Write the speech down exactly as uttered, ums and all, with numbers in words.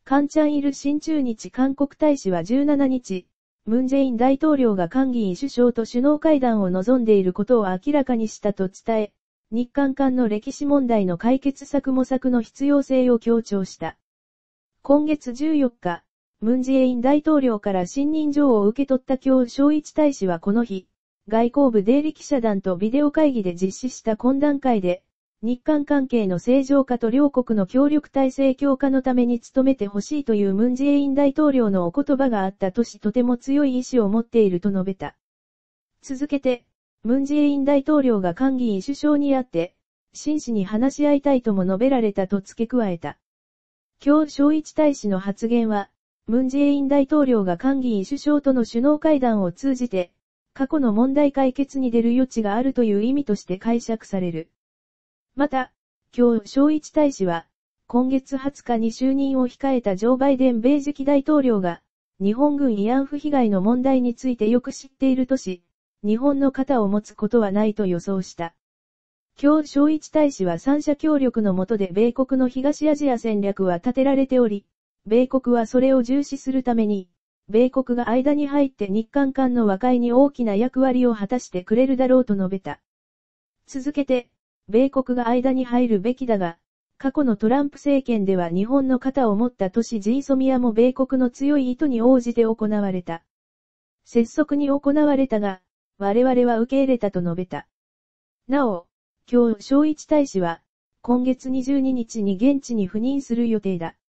カンチャンイル新駐日韓国大使はじゅうしちにち、ムン・ジェイン大統領がカンギン首相と首脳会談を望んでいることを明らかにしたと伝え、日韓間の歴史問題の解決策模索の必要性を強調した。今月じゅうよっか、ムン・ジェイン大統領から信任状を受け取った京正一大使はこの日、外交部出入り記者団とビデオ会議で実施した懇談会で、日韓関係の正常化と両国の協力体制強化のために努めてほしいというムン・ジェイン大統領のお言葉があったとしとても強い意志を持っていると述べた。続けて、ムン・ジェイン大統領がカンギン首相に会って、真摯に話し合いたいとも述べられたと付け加えた。京正一大使の発言は、ムン・ジェイン大統領がカンギン首相との首脳会談を通じて、過去の問題解決に出る余地があるという意味として解釈される。また、京正一大使は、今月はつかに就任を控えたジョー・バイデン米次期大統領が、日本軍慰安婦被害の問題についてよく知っているとし、日本の肩を持つことはないと予想した。京正一大使は三者協力の下で米国の東アジア戦略は立てられており、米国はそれを重視するために、米国が間に入って日韓間の和解に大きな役割を果たしてくれるだろうと述べた。続けて、米国が間に入るべきだが、過去のトランプ政権では日本の肩を持った都市ジーソミアも米国の強い意図に応じて行われた。拙速に行われたが、我々は受け入れたと述べた。なお、京正一大使は、今月にじゅうににちに現地に赴任する予定だ。